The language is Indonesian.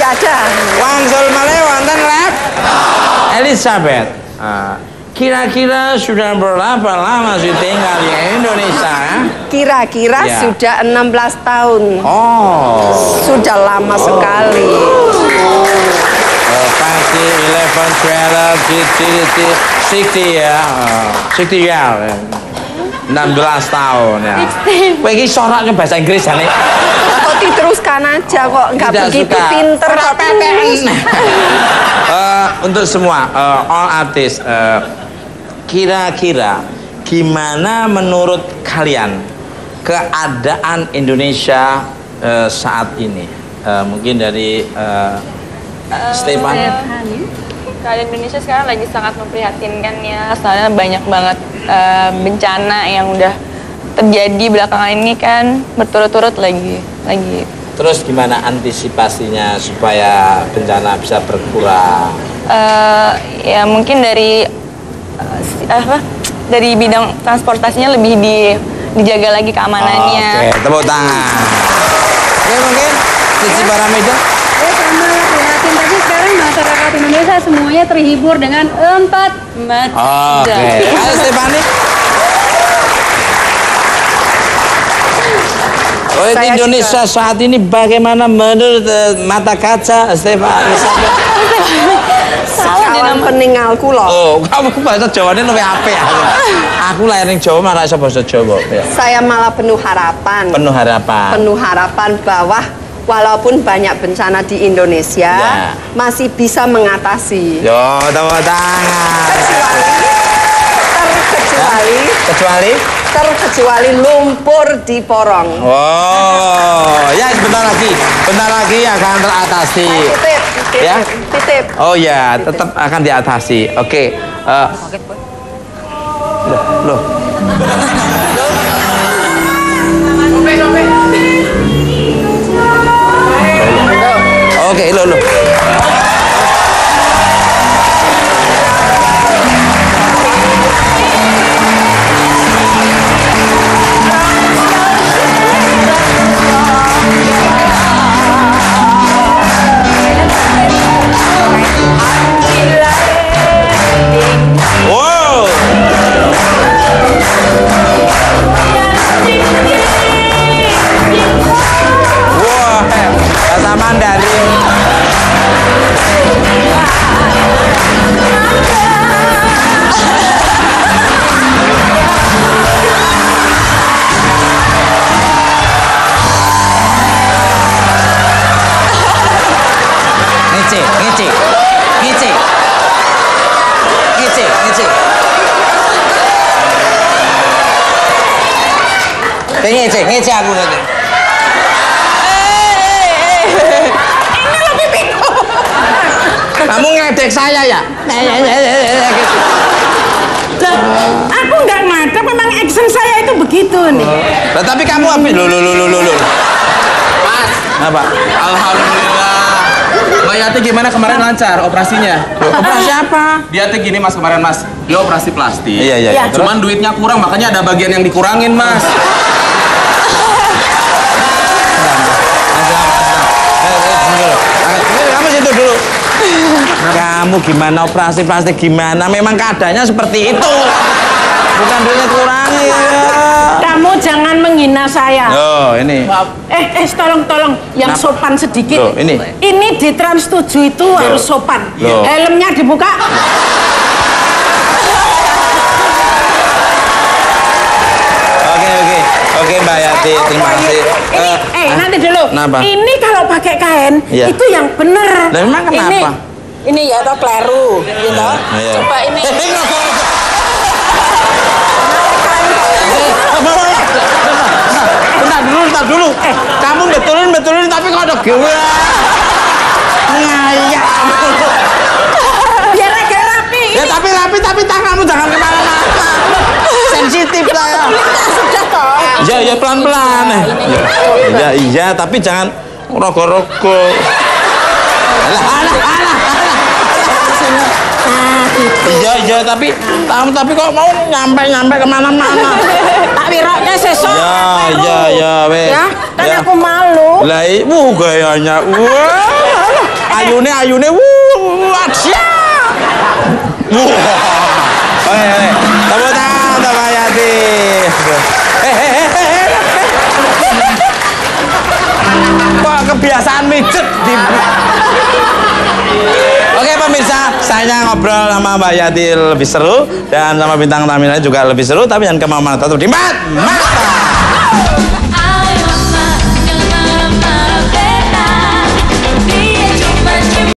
Tidak ada. Wangsul malih wonten Rep Elizabeth. Kira-kira sudah berapa lama sih tinggal di Indonesia? Kira-kira Ya. sudah 16 tahun. Oh. Sudah lama sekali. Pasti 11, 12, 60 ya. 60 ya. 16 tahun ya. Kowe iki soraknya bahasa Inggris ya nih. Kok diteruskan aja kok nggak Tidak begitu suka. pinter kok terus. Untuk semua all artis, kira-kira gimana menurut kalian keadaan Indonesia saat ini? Mungkin dari Stefan. Keadaan Indonesia sekarang lagi sangat memprihatinkan ya, soalnya banyak banget bencana yang udah terjadi belakangan ini kan berturut-turut lagi. Terus gimana antisipasinya supaya bencana bisa berkurang? Ya mungkin dari dari bidang transportasinya lebih dijaga lagi keamanannya. Oke, tepuk tangan. Oke, mungkin Cici Paramida. Ya sama lah prihatin, tapi sekarang masyarakat Indonesia semuanya terhibur dengan 4 mata. Oke, ayo Stefani. Oh, Saya Indonesia saat ini bagaimana menurut mata kaca Stefani? Kawan peninggalku loh. Oh, kamu bahasa Jawanya lebih apik ya. Aku lahir di Jawa malah iso bahasa Jawa. Ya. Saya malah penuh harapan. Penuh harapan. Penuh harapan bahwa walaupun banyak bencana di Indonesia Ya. masih bisa mengatasi. Yo, tepuk tangan. Terkecuali lumpur di Porong. Oh, ya bentar lagi akan teratasi. Titip. Ya? Titip. Oh ya, tetap akan diatasi. Oke. Loh. Oke, loh. Wow. Wah, bahasa Mandarin. Ngece aku tadi. Ini lebih bingung. Kamu ngedek saya ya? Lah, aku nggak ngadep, memang action saya itu begitu nih. Lah tapi kamu apa? Loh. Mas, Apa? alhamdulillah. Mbak Yati gimana kemarin lancar operasinya? Operasi apa? Dia tuh gini mas kemarin mas, dia operasi plastik. Iya. Cuman duitnya kurang, makanya ada bagian yang dikurangin mas. Kamu situ dulu. Kamu gimana operasi plastik gimana? Memang keadaannya seperti itu. Bukan duitnya kurangi ya. Kamu jangan menghina saya. Oh, ini. Tolong yang Kenapa? sopan sedikit. Loh, ini. Ini di Trans 7 itu harus sopan. Loh. Helmnya dibuka. Oke Mbak Yati, terima kasih. Nanti dulu. Kenapa? Ini kalau pakai kain Iya. itu yang bener. Lah, memang kenapa? Ini ya toh kleru, gitu. Iya. Coba ini. Bentar dulu. Kamu betulin tapi kok ada gue. Ngayak. Biar agak rapi. Ya tapi tanganmu jangan kemana-mana. Sensitif lah ya. Sudah toh. Ya pelan-pelan. Iya, tapi jangan rogo-rogo. Alah. Iya, tapi kok mau nyampe kemana-mana. Tak wiroknya sesok. Ya, weh. Ya, kan aku malu. Lah, gayanya. Wah. ayune aja. Oke. Tepuk tangan untuk Mbak Yati. Kok kebiasaan mijet di. Oke pemirsa, saya ngobrol sama Mbak Yati lebih seru dan sama bintang tamu lain juga lebih seru, tapi jangan kemana-mana, tetap di mata.